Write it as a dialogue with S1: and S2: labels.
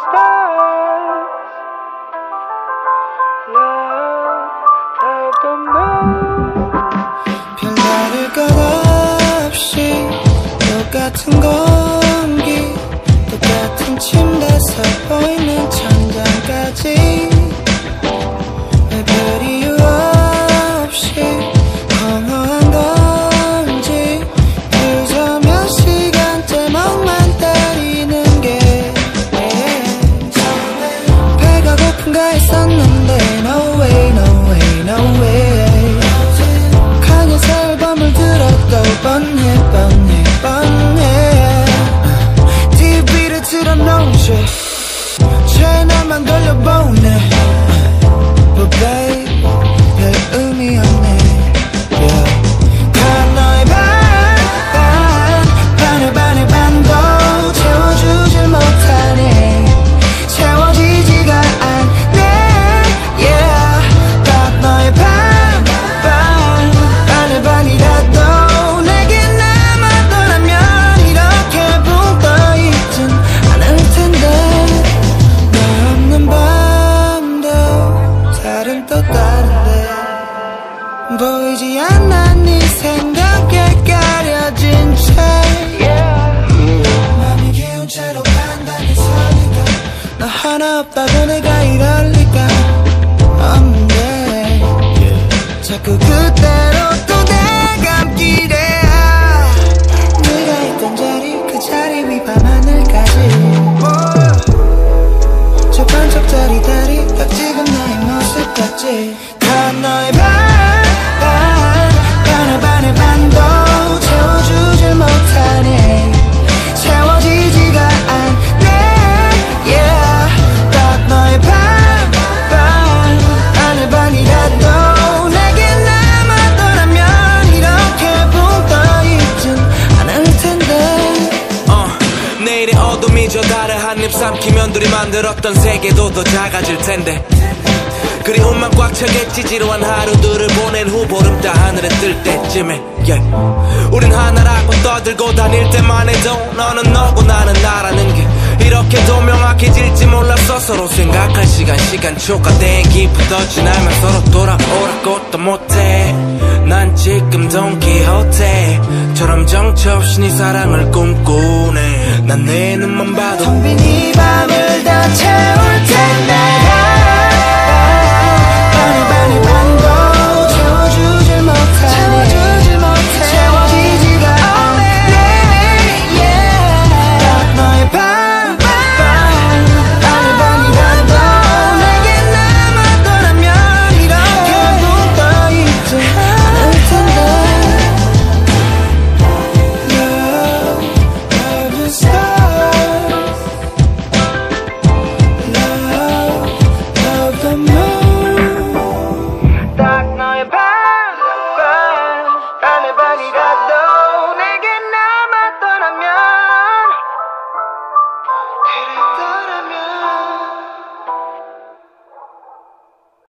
S1: stars. Love the moon.
S2: 별다를 것 없이 똑같은 공기, 똑같은 침대에서 보이는 천장까지 왜 별 이유 없이 허무한 건지 그저 몇 시간째 멍만 때리는 게 배가 고픈가 했었는데 no way no way no way 가는 세월 밤을 들어도 뻔해 TV를 틀어놓지 채널만 돌려보네 But babe 별 의미 없네 yeah. 다 너의 반의 반도 채워주질 못하네 채워지지가 않네 yeah. 다 너의 반의 반이라도 내게 남았더라면 이렇게 붕떠있진 않을 텐데 너 없는 밤도 다른 또 다른데 보이지 않아 네 생각에 가려진 채 맘이 기운 채로 판단이 서니까 너 하나 없다고 내가 이럴 리가 없는데 자꾸 그대로 또 내감기래 네가 있던 자리 그 자리 위 밤하늘까지 저 반짝짜리 다리 딱 지금 나의 모습 같지 다 너의 반의 반도 채워주질 못하네 채워지지가 않네 yeah. 딱 너의 반의 반이라도 내게 남았더라면 이렇게 붕떠있진 않을 텐데
S3: 내일의 어둠이 저 달을 한입 삼키면 둘이 만들었던 세계도 더 작아질 텐데 그리움만 꽉 차겠지 지루한 하루들을 보낸 후 보름 따 하늘에 뜰 때쯤에 yeah. 우린 하나라고 떠들고 다닐 때만 해도 너는 너고 나는 나라는 게 이렇게도 명확해질지 몰랐어 서로 생각할 시간 초과된 기부터 지나면 서로 돌아오라고 또 못해 난 지금 돈키호테처럼 정처없이 네 사랑을 꿈꾸네 난 내 눈만 봐도
S2: 텅 빈 이 밤을